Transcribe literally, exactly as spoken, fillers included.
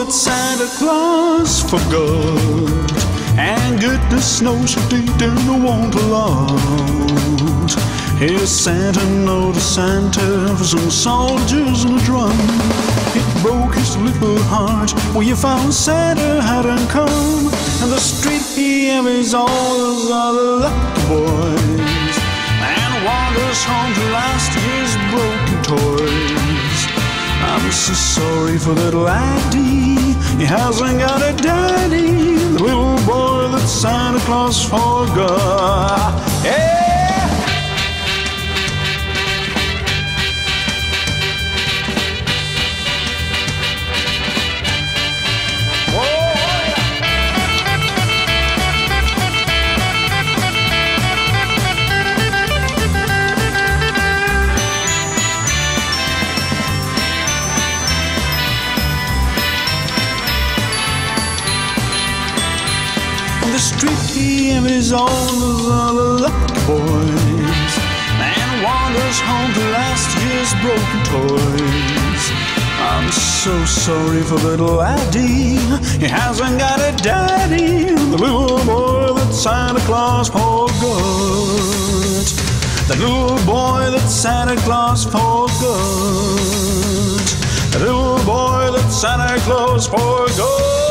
that Santa Claus forgot, and goodness knows he didn't want a lot. Here's Santa noticed Santa for some soldiers and a drum. It broke his little heart when you found Santa hadn't come. And the street he envies all those other lucky boys, and wanders home to last year's broken toys. I'm so sorry for little Andy, he hasn't got a daddy, the little boy that Santa Claus forgot. Yeah! The street he envies all those other lucky boys, and wanders home to last year's broken toys. I'm so sorry for little Addy, he hasn't got a daddy, the little boy that Santa Claus forgot. The little boy that Santa Claus forgot. The little boy that Santa Claus forgot.